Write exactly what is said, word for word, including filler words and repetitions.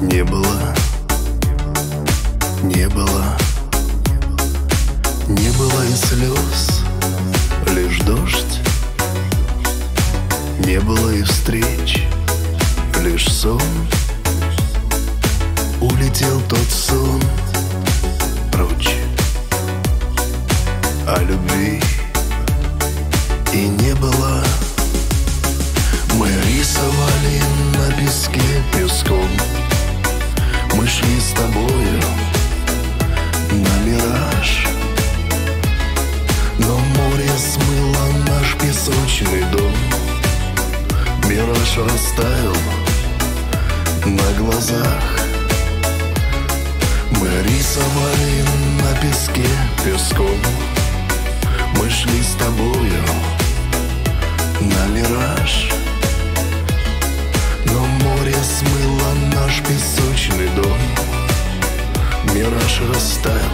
Не было, не было, не было и слез, лишь дождь. Не было и встреч, лишь сон. Улетел тот сон прочь. А любви и не было. Мы рисовали на песке песком. Мы шли с тобою на мираж, но море смыло наш песочный дом. Мираж растаял на глазах. Мы рисовали на песке песком. Мы шли с тобою на мираж, но море смыло наш песочный дом. Мираж растаял